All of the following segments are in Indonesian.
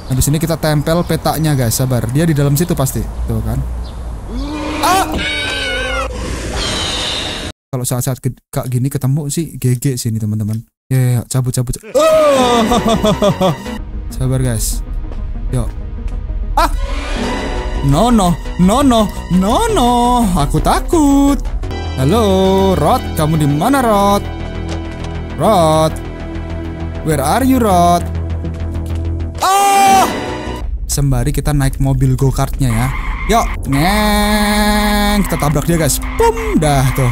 Habis ini kita tempel petanya guys, sabar. Dia di dalam situ pasti. Tuh kan. Kalau saat-saat kayak gini ketemu sih GG sini teman-teman. Ya, cabut. Sabar guys. Yuk. No. Aku takut. Halo, Rod, kamu di mana, Rod? Rod. Where are you, Rod? Sembari kita naik mobil go-kartnya ya. Yuk, ngeng. Kita tabrak dia guys. Pum, dah tuh.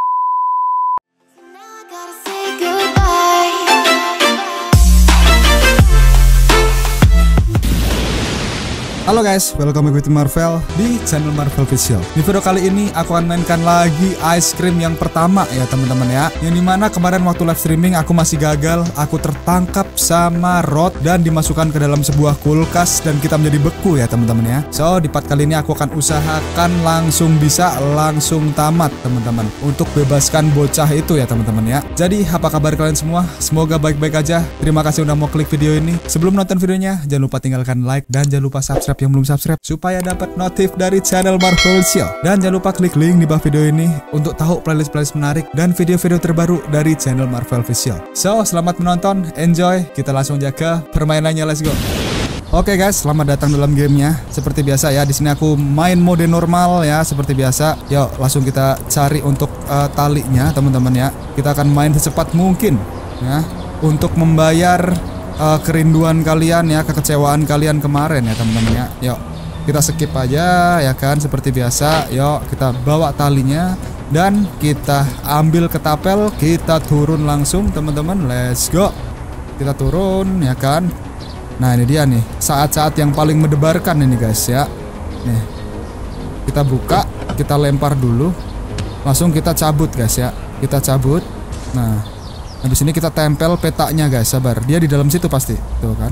Halo guys, welcome back to Marvel di channel Marvel Official. Di video kali ini aku akan mainkan lagi ice cream yang pertama ya teman-teman ya. Yang dimana kemarin waktu live streaming aku masih gagal. Aku tertangkap sama Rod dan dimasukkan ke dalam sebuah kulkas dan kita menjadi beku ya teman-teman ya. So di part kali ini aku akan usahakan langsung bisa langsung tamat teman-teman, untuk bebaskan bocah itu ya teman-teman ya. Jadi apa kabar kalian semua? Semoga baik-baik aja. Terima kasih udah mau klik video ini. Sebelum nonton videonya jangan lupa tinggalkan like dan jangan lupa subscribe yang belum subscribe supaya dapat notif dari channel Marvel Official. Dan jangan lupa klik link di bawah video ini untuk tahu playlist-playlist menarik dan video-video terbaru dari channel Marvel Official. So, selamat menonton, enjoy. Kita langsung aja ke permainannya, let's go. Oke guys, selamat datang dalam gamenya. Seperti biasa ya, di sini aku main mode normal ya, seperti biasa. Yuk, langsung kita cari untuk talinya teman-teman ya. Kita akan main secepat mungkin ya, untuk membayar kerinduan kalian ya, kekecewaan kalian kemarin ya teman-teman ya. Yuk kita skip aja ya kan, seperti biasa. Yuk kita bawa talinya dan kita ambil ketapel, kita turun langsung teman-teman, let's go. Kita turun ya kan. Nah ini dia nih saat-saat yang paling mendebarkan ini guys ya. Nih kita buka, kita lempar dulu, langsung kita cabut guys ya. Kita cabut. Nah habis ini kita tempel petanya guys, sabar. Dia di dalam situ pasti. Tuh kan.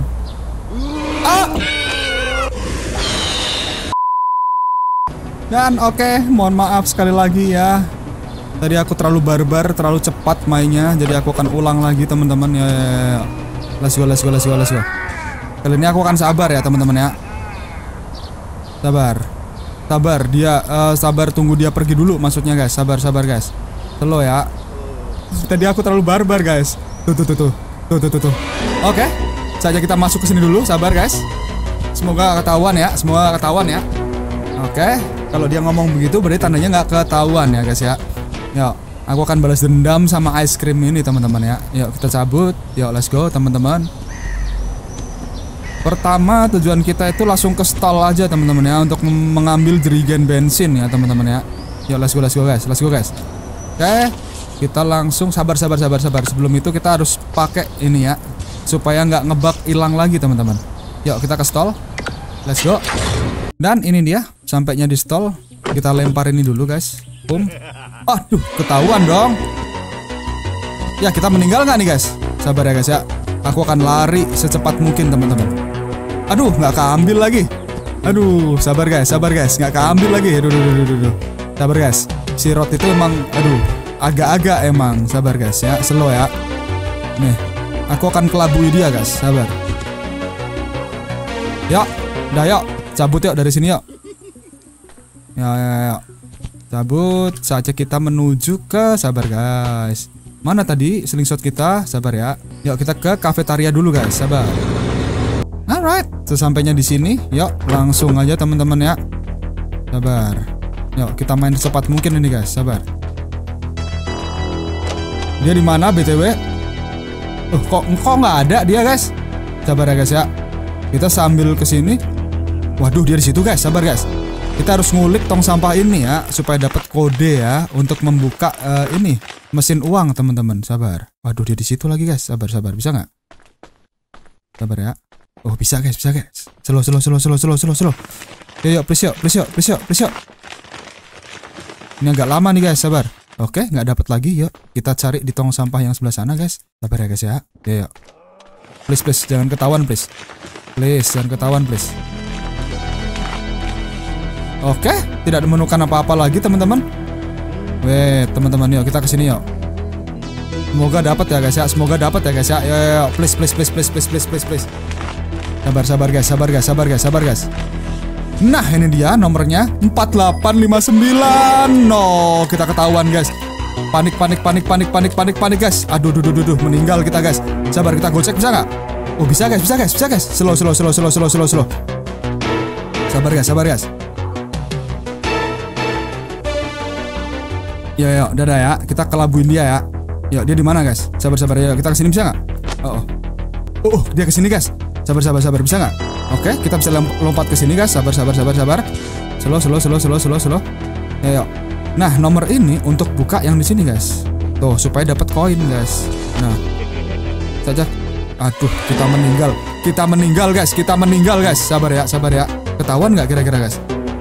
Dan oke, mohon maaf sekali lagi ya. Tadi aku terlalu barbar, terlalu cepat mainnya. Jadi aku akan ulang lagi teman-teman ya. Let's go. Kali ini aku akan sabar ya teman-teman ya. Sabar dia, sabar, tunggu dia pergi dulu maksudnya guys. Sabar guys. Slow ya. Tadi aku terlalu barbar guys. Tuh. Oke, saja kita masuk ke sini dulu. Sabar guys. Semoga ketahuan ya. Oke, kalau dia ngomong begitu berarti tandanya nggak ketahuan ya guys ya. Yuk, aku akan balas dendam sama ice cream ini teman-teman ya. Yuk kita cabut. Yuk let's go teman-teman. Pertama tujuan kita itu langsung ke stall aja teman-teman ya, untuk mengambil jerigen bensin ya teman-teman ya. Yuk let's go guys. Oke. Kita langsung sabar. Sebelum itu kita harus pakai ini ya, supaya nggak ngebug hilang lagi teman-teman. Yuk kita ke stall. Let's go. Dan ini dia, sampainya di stall. Kita lempar ini dulu guys. Boom. Aduh, ketahuan dong. Ya kita meninggal nggak nih guys? Sabar ya guys ya. Aku akan lari secepat mungkin teman-teman. Aduh, nggak keambil lagi. Aduh, sabar guys. Nggak keambil lagi. Aduh. Sabar guys. Si Rod itu emang, aduh, agak-agak emang. Sabar guys ya, slow ya. Nih, aku akan kelabui dia guys, sabar. Yuk, yuk, cabut yuk dari sini yuk. Ya. Cabut, saatnya kita menuju ke, sabar guys. Mana tadi slingshot kita? Sabar ya. Yuk kita ke kafetaria dulu guys, sabar. Alright, sesampainya di sini, yuk langsung aja teman-teman ya. Sabar. Yuk kita main secepat mungkin ini guys, sabar. Dia di mana BTW? Kok nggak ada dia guys? Sabar ya guys ya. Kita sambil ke sini. Waduh, dia di situ guys. Sabar guys. Kita harus ngulik tong sampah ini ya, supaya dapat kode ya untuk membuka ini mesin uang teman-teman. Sabar. Waduh, dia di situ lagi guys. Sabar. Bisa nggak? Sabar ya. Oh bisa guys. Slow. Yuk, please yuk. Ini agak lama nih guys. Sabar. Oke, nggak dapat lagi. Yuk kita cari di tong sampah yang sebelah sana guys. Sabar ya guys ya. Yuk. Please jangan ketahuan please. Oke, tidak menemukan apa-apa lagi teman-teman. Weh teman-teman, yuk kita kesini yuk. Semoga dapat ya guys ya. Yuk. Please. Sabar guys, sabar guys. Nah, ini dia nomornya 4859. No, kita ketahuan guys. Panik guys. Aduh, meninggal kita guys. Sabar, kita gocek bisa nggak? Oh, bisa guys. Slow. Sabar guys. Ya, udah ya. Kita kelabuin dia ya. Ya, dia di mana guys? Sabar ya. Kita kesini bisa nggak? Oh, dia kesini guys. Sabar bisa nggak? Oke, kita bisa lompat ke sini guys. Sabar. Slow. Ya. Nah, nomor ini untuk buka yang di sini guys. Tuh, supaya dapat koin guys. Nah, saja. Aduh, kita meninggal guys. Sabar ya. Ketahuan nggak kira-kira guys?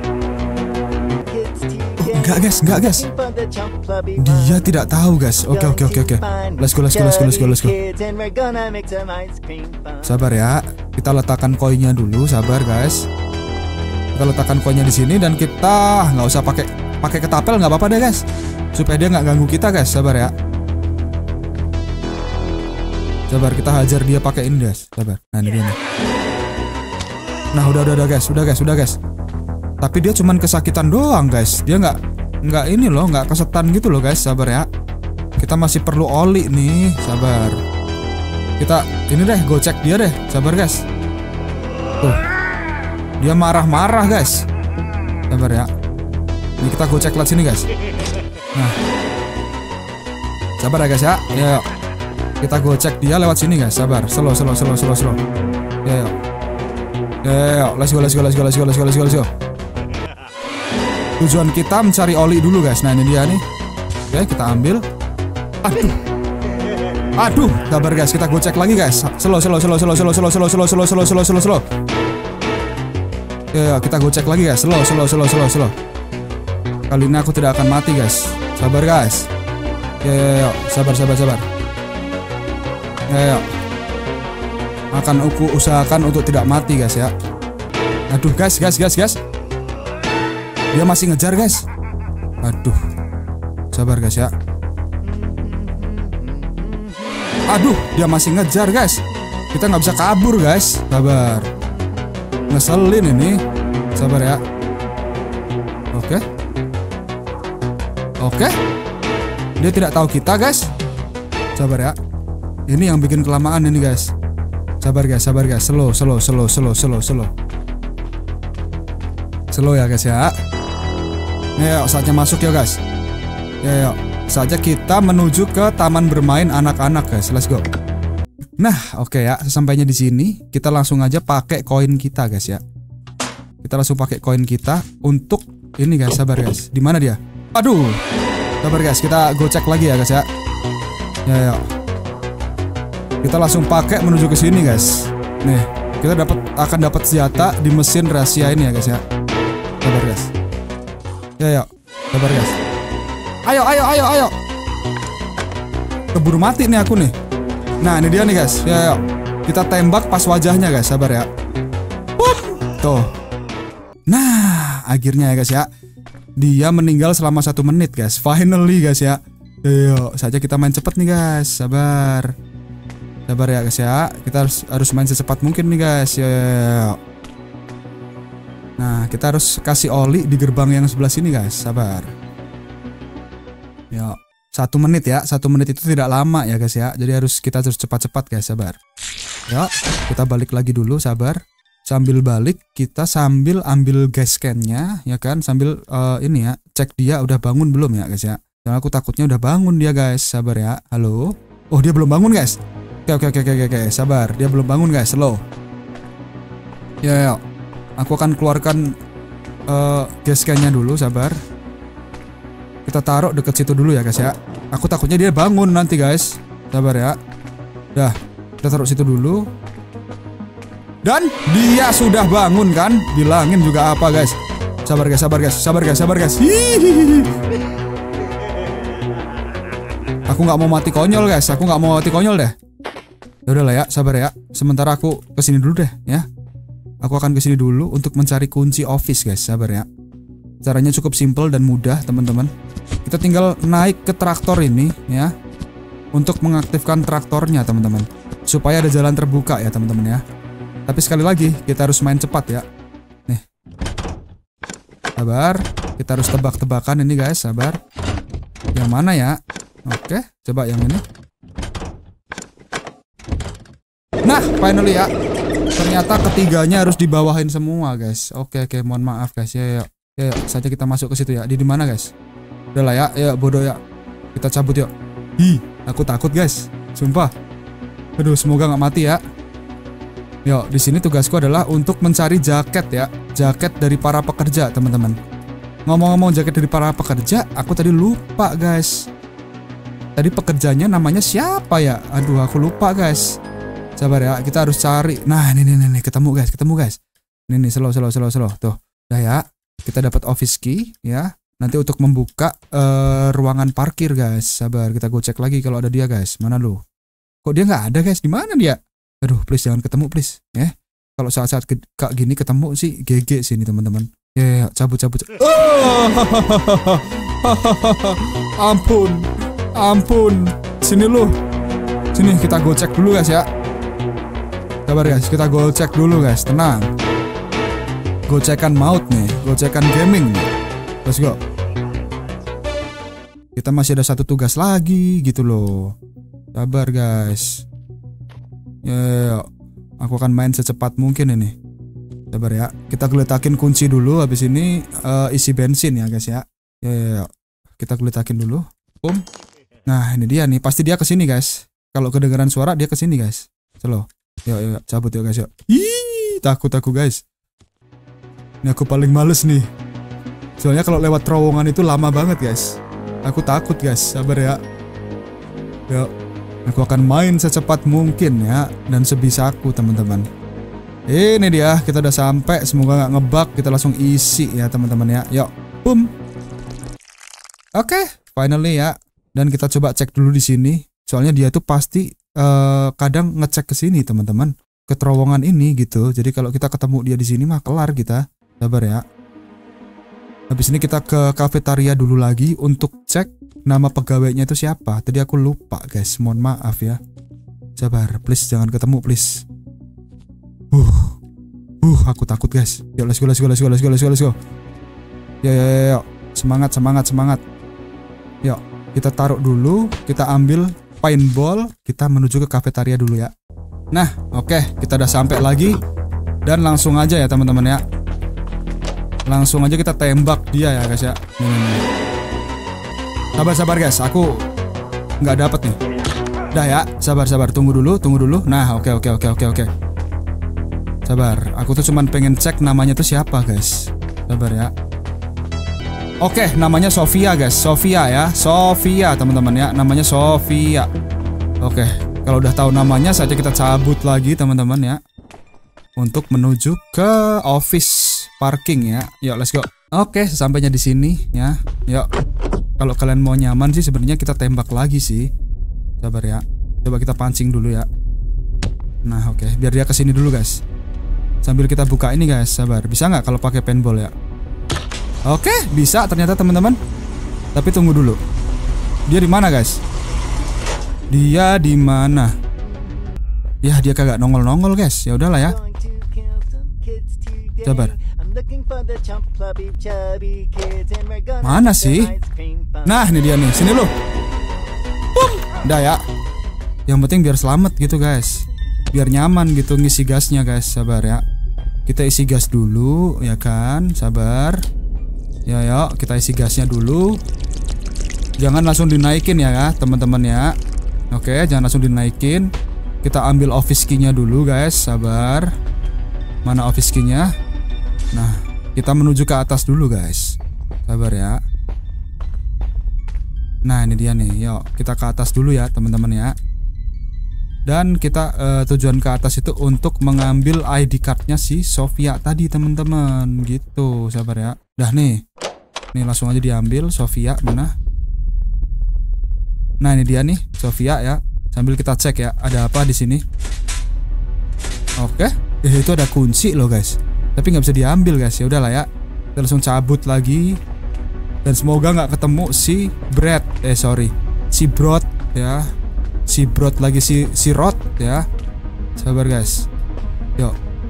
Oh, enggak guys. Dia tidak tahu guys. Oke. Let's go. Sabar ya. Kita letakkan koinnya dulu. Sabar guys. Kita letakkan koinnya di sini dan kita nggak usah pakai ketapel, nggak apa-apa deh guys. Supaya dia nggak ganggu kita guys. Sabar ya. Sabar, kita hajar dia pakai ini guys. Sabar. Nah, ini dia nih. Nah, udah guys. Tapi dia cuman kesakitan doang guys. Dia nggak ini loh, nggak kesetan gitu loh guys. Sabar ya. Kita masih perlu oli nih. Sabar. Kita ini deh, gocek dia deh. Sabar guys. Tuh. Dia marah-marah guys. Sabar ya. Ini kita gocek lewat sini guys. Nah. Sabar ya guys ya. Ya. Kita gocek dia lewat sini guys. Sabar. Slow. Ya. Let's go. Tujuan kita mencari oli dulu guys. Nah, ini dia nih. Oke, kita ambil. Aduh, sabar guys, kita gocek lagi guys. Slow. Ya, kita gocek lagi guys. Slow. Kali ini aku tidak akan mati guys. Sabar guys. Ya. Sabar. Ya. Akan aku usahakan untuk tidak mati guys ya. Aduh guys. Dia masih ngejar guys. Aduh. Sabar guys ya. Aduh, dia masih ngejar guys. Kita nggak bisa kabur guys. Sabar. Ngeselin ini. Sabar ya. Oke. Dia tidak tahu kita guys. Sabar ya. Ini yang bikin kelamaan ini guys. Sabar guys. Slow. Slow ya guys ya. Yuk, saatnya masuk ya guys. Yuk. Saja kita menuju ke taman bermain anak-anak guys. Let's go. Nah, oke ya. Sesampainya di sini, kita langsung aja pakai koin kita guys ya. Kita langsung pakai koin kita untuk ini guys. Sabar guys. Di mana dia? Aduh. Sabar guys. Kita gocek lagi ya guys ya. Ya. Kita langsung pakai menuju ke sini guys. Nih, kita akan dapat senjata di mesin rahasia ini ya guys ya. Sabar guys. Ya. Sabar guys. Ayo. Keburu mati nih aku nih. Nah, ini dia nih guys. Ya. Kita tembak pas wajahnya guys. Sabar ya. Tuh. Nah, akhirnya ya guys ya. Dia meninggal selama 1 menit guys. Finally guys ya. Ayo, saja kita main cepet nih guys. Sabar ya guys ya. Kita harus main secepat mungkin nih guys. Ya. Nah, kita harus kasih oli di gerbang yang sebelah sini guys. Sabar. Ya, 1 menit ya. 1 menit itu tidak lama ya guys ya. Jadi kita harus cepat-cepat guys. Sabar. Ya, kita balik lagi dulu. Sabar. Sambil balik, kita sambil ambil gas can-nya ya kan. Sambil ini ya, cek dia udah bangun belum ya guys ya. Dan aku takutnya udah bangun dia guys. Sabar ya. Halo. Oh, dia belum bangun guys. Oke. Sabar. Dia belum bangun guys. Slow. Ya. Aku akan keluarkan gas can-nya dulu. Sabar. Kita taruh deket situ dulu ya guys ya. Aku takutnya dia bangun nanti guys. Sabar ya. Dah, kita taruh situ dulu. Dan dia sudah bangun kan? Bilangin juga apa guys. Sabar guys. Hihihi. Aku nggak mau mati konyol guys. Deh. Udah lah ya, sabar ya. Sementara aku kesini dulu deh ya. Aku akan kesini dulu untuk mencari kunci office guys. Sabar ya. Caranya cukup simple dan mudah teman-teman. Kita tinggal naik ke traktor ini ya. Untuk mengaktifkan traktornya teman-teman. Supaya ada jalan terbuka ya teman-teman ya. Tapi sekali lagi kita harus main cepat ya. Nih. Sabar. Kita harus tebak-tebakan ini guys. Sabar. Yang mana ya? Oke, coba yang ini. Nah, finally ya. Ternyata ketiganya harus dibawahin semua guys. Oke, mohon maaf guys. Ya, saja kita masuk ke situ ya. Di mana guys? Udah lah ya. Ya bodoh ya. Kita cabut yuk. Aku takut guys. Sumpah. Aduh, semoga nggak mati ya. Yuk, di sini tugasku adalah untuk mencari jaket ya. Jaket dari para pekerja, teman-teman. Ngomong-ngomong jaket dari para pekerja, aku tadi lupa guys. Tadi pekerjanya namanya siapa ya? Aduh, aku lupa guys. Sabar ya, kita harus cari. Nah, nih, ketemu guys. Nih, slow. Tuh, udah ya. Kita dapat office key ya. Nanti untuk membuka ruangan parkir guys. Sabar, kita go cek lagi kalau ada dia guys. Mana lu? Kok dia nggak ada guys? Di mana dia? Aduh, please jangan ketemu please. Kalau saat-saat kayak gini ketemu sih GG sih ini teman-teman. Ya, cabut. Oh! Ampun. Sini lu. Sini kita go cek dulu guys ya. Sabar guys, kita go cek dulu guys. Tenang. Gocekan maut nih, gocekan gaming nih. Let's go. Kita masih ada satu tugas lagi gitu loh. Sabar guys. Ya, aku akan main secepat mungkin ini. Sabar ya. Kita geletakin kunci dulu. Habis ini isi bensin ya guys ya. Ya. Kita geletakin dulu. Nah ini dia nih. Pasti dia kesini guys. Kalau kedengaran suara dia kesini guys. Slow. Yuk, cabut yuk guys yuk. Takut aku guys. Ini aku paling males nih. Soalnya kalau lewat terowongan itu lama banget guys. Aku takut guys. Sabar ya. Yuk. Aku akan main secepat mungkin ya. Dan sebisaku teman-teman. Ini dia. Kita udah sampai. Semoga nggak ngebug. Kita langsung isi ya teman-teman ya. Yuk. Oke, finally ya. Dan kita coba cek dulu di sini. Soalnya dia tuh pasti kadang ngecek ke sini teman-teman. Ke terowongan ini gitu. Jadi kalau kita ketemu dia di sini mah kelar kita. Sabar ya. Habis ini kita ke kafetaria dulu lagi untuk cek nama pegawainya itu siapa. Tadi aku lupa guys. Mohon maaf ya. Sabar, please jangan ketemu please. Aku takut guys. Yuk let's go. Yuk. Semangat. Yuk, kita taruh dulu. Kita ambil paintball. Kita menuju ke kafetaria dulu ya. Nah, oke, kita udah sampai lagi. Dan langsung aja ya teman-teman ya. Langsung aja kita tembak dia ya guys ya. Sabar guys, aku nggak dapet nih. Udah ya, sabar. Tunggu dulu. Nah, oke. Sabar, aku tuh cuman pengen cek namanya tuh siapa guys. Sabar ya. Oke, namanya Sofia guys. Sofia ya. Sofia teman-teman ya. Namanya Sofia. Oke, kalau udah tahu namanya saja kita cabut lagi teman-teman ya. Untuk menuju ke office parking ya. Yuk, let's go. Oke, sesampainya di sini ya. Yuk. Kalau kalian mau nyaman sih sebenarnya kita tembak lagi sih. Sabar ya. Coba kita pancing dulu ya. Nah, oke, biar dia kesini dulu guys. Sambil kita buka ini guys. Sabar. Bisa nggak kalau pakai paintball ya? Oke, bisa ternyata teman-teman. Tapi tunggu dulu. Dia di mana guys? Dia di mana? Ya, dia kagak nongol-nongol guys. Ya udahlah ya. Sabar. Mana sih? Nah, ini dia nih. Sini lu. Udah ya. Yang penting biar selamat gitu guys. Biar nyaman gitu ngisi gasnya guys. Sabar ya. Kita isi gas dulu ya kan. Sabar. Ya, yuk kita isi gasnya dulu. Jangan langsung dinaikin ya teman-teman ya. Oke, jangan langsung dinaikin. Kita ambil office key-nya dulu guys. Sabar. Mana office key-nya? Nah, kita menuju ke atas dulu guys. Sabar ya. Nah, ini dia nih. Yuk kita ke atas dulu ya teman-teman ya. Dan kita tujuan ke atas itu untuk mengambil ID card-nya si Sofia tadi teman-teman. Gitu. Sabar ya. Dah nih. Nih langsung aja diambil. Sofia mana? Nah, ini dia nih Sofia ya. Sambil kita cek ya, ada apa di sini? Oke. Itu ada kunci loh guys. Tapi nggak bisa diambil guys. Ya udahlah ya. Kita langsung cabut lagi. Dan semoga nggak ketemu si Brad. Si Brod ya. Si Brod lagi si Rod ya. Sabar guys. Yuk,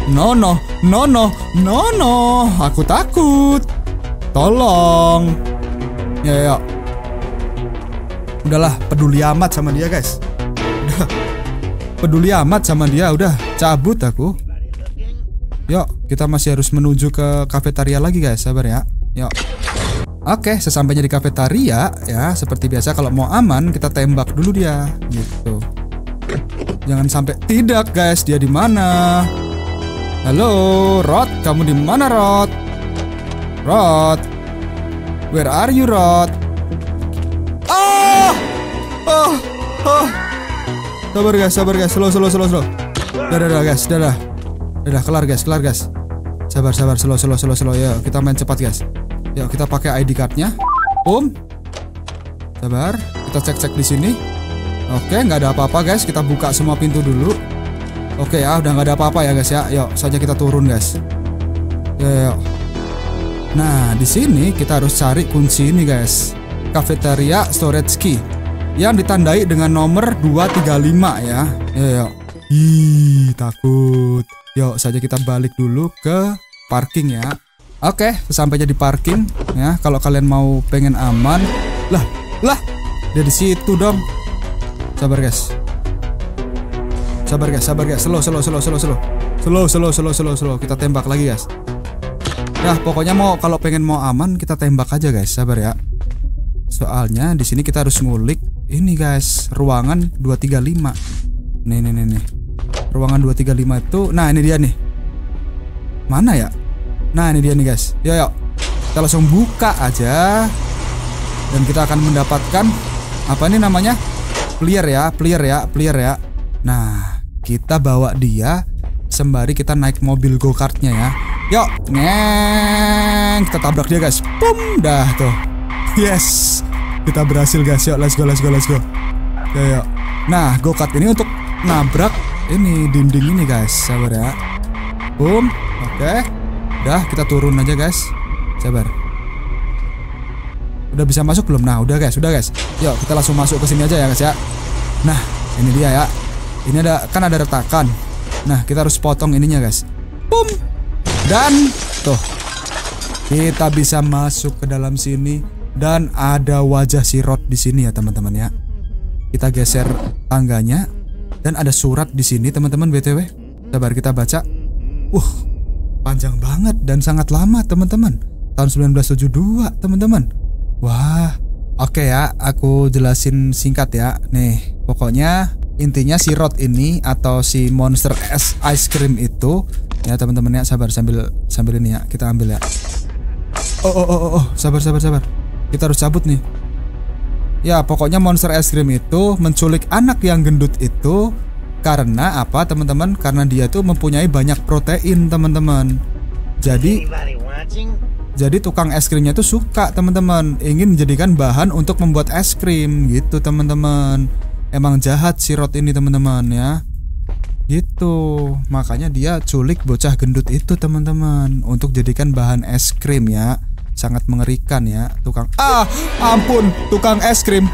No, no, no, no, no, no. Aku takut. Tolong. Ya. Udahlah, peduli amat sama dia, guys. Udah. Peduli amat sama dia, udah cabut aku. Yuk, kita masih harus menuju ke kafetaria lagi, guys. Sabar ya. Yuk. Oke, sesampainya di kafetaria ya, seperti biasa kalau mau aman kita tembak dulu dia, gitu. Jangan sampai tidak, guys. Dia di mana? Halo, Rod, kamu di mana, Rod? Rod, where are you, Rod? Sabar guys, slow. Dadah guys, dadah, kelar guys. Sabar, slow. Yuk, kita main cepat guys. Yuk, kita pakai ID cardnya. Sabar, kita cek di sini. Oke, nggak ada apa-apa guys. Kita buka semua pintu dulu. Oke ya, udah nggak ada apa-apa ya guys ya. Yuk, saja kita turun guys. Yuk. Nah, di sini kita harus cari kunci ini guys. Cafeteria storage key yang ditandai dengan nomor 235 ya. Yuk. Ih, takut. Yuk, saja kita balik dulu ke parking ya. Oke, sesampainya di parking ya. Kalau kalian mau pengen aman, lah, dia di situ dong. Sabar guys. Slow. Kita tembak lagi guys. Nah, pokoknya kalau pengen mau aman kita tembak aja guys. Sabar ya. Soalnya di sini kita harus ngulik ini guys, ruangan 235. Nih. Ruangan 235 itu, nah ini dia nih. Mana ya? Nah, ini dia nih guys. Yuk. Kita langsung buka aja. Dan kita akan mendapatkan apa ini namanya? Player ya. Nah, kita bawa dia sembari kita naik mobil go-kartnya ya. Yuk, ngeng. Kita tabrak dia guys. Pum, dah tuh. Yes, kita berhasil guys. Yuk, let's go. Yuk. Nah, go-kart ini untuk nabrak ini dinding ini guys. Sabar ya. Boom. Oke. Udah, kita turun aja guys. Sabar. Udah bisa masuk belum? Nah, udah guys. Yuk, kita langsung masuk ke sini aja ya guys ya. Nah, ini dia ya. Ini ada retakan. Nah, kita harus potong ininya guys. Boom. Dan tuh, kita bisa masuk ke dalam sini. Dan ada wajah si Rod di sini ya teman-teman ya. Kita geser tangganya dan ada surat di sini teman-teman BTW. Sabar kita baca. Panjang banget dan sangat lama teman-teman. Tahun 1972 teman-teman. Wah, oke ya, aku jelasin singkat ya. Nih, pokoknya intinya si Rod ini atau si Monster Ice Cream itu ya teman-teman ya, sabar sambil ini ya, kita ambil ya. Sabar. Kita harus cabut nih. Ya, pokoknya Monster Ice Cream itu menculik anak yang gendut itu karena apa teman-teman? Karena dia tuh mempunyai banyak protein teman-teman. Jadi tukang es krimnya tuh suka teman-teman, ingin menjadikan bahan untuk membuat es krim gitu teman-teman. Emang jahat si Rod ini teman-teman ya. Gitu. Makanya dia culik bocah gendut itu teman-teman untuk jadikan bahan es krim ya. Sangat mengerikan ya ampun, tukang es krim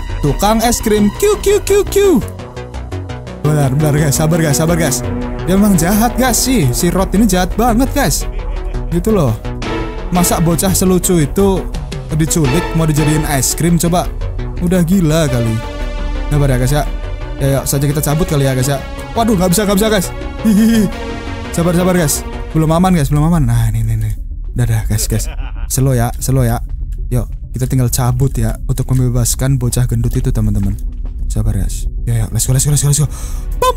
Q. Benar guys, sabar guys. Dia memang jahat guys sih. Si Rod ini jahat banget guys. Gitu loh. Masa bocah selucu itu diculik mau dijadiin es krim coba. Udah gila kali. Sabar ya guys ya. Yuk saja kita cabut kali ya guys ya. Waduh, nggak bisa guys. Hihihi. Sabar guys. Belum aman. Nah, ini. Dadah guys. Slow ya. Yuk, kita tinggal cabut ya untuk membebaskan bocah gendut itu teman-teman. Sabar guys. Ya, let's go. Boom.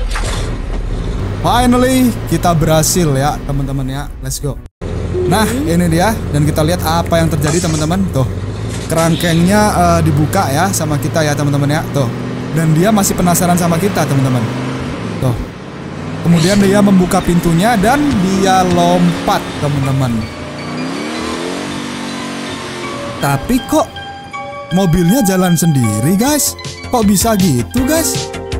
Finally, kita berhasil ya teman-teman ya. Let's go. Nah, ini dia dan kita lihat apa yang terjadi teman-teman. Tuh, kerangkengnya dibuka ya sama kita ya teman-teman ya. Tuh. Dan dia masih penasaran sama kita teman-teman. Tuh. Kemudian dia membuka pintunya dan dia lompat teman-teman. Tapi kok mobilnya jalan sendiri guys? Kok bisa gitu guys?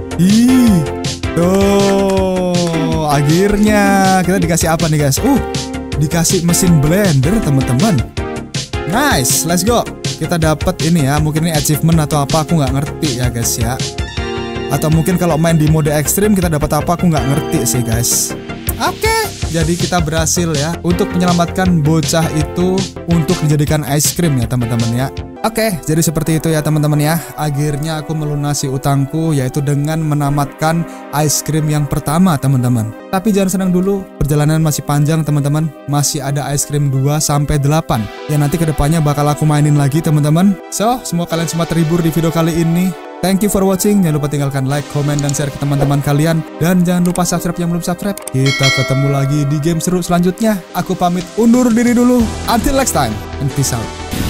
Tuh, akhirnya kita dikasih apa nih guys? Dikasih mesin blender teman-teman. Nice, let's go. Kita dapat ini ya, mungkin ini achievement atau apa aku nggak ngerti ya guys ya. Atau mungkin kalau main di mode ekstrim kita dapat apa aku nggak ngerti sih guys. Oke, Jadi kita berhasil ya untuk menyelamatkan bocah itu untuk dijadikan ice cream ya teman-teman ya. Oke, jadi seperti itu ya teman-teman ya. Akhirnya aku melunasi utangku yaitu dengan menamatkan ice cream yang pertama teman-teman. Tapi jangan senang dulu, perjalanan masih panjang teman-teman. Masih ada ice cream 2-8 ya, nanti kedepannya bakal aku mainin lagi teman-teman. So, semoga kalian semua terhibur di video kali ini. Thank you for watching. Jangan lupa tinggalkan like, comment, dan share ke teman-teman kalian. Dan jangan lupa subscribe yang belum subscribe. Kita ketemu lagi di game seru selanjutnya. Aku pamit undur diri dulu. Until next time, and peace out.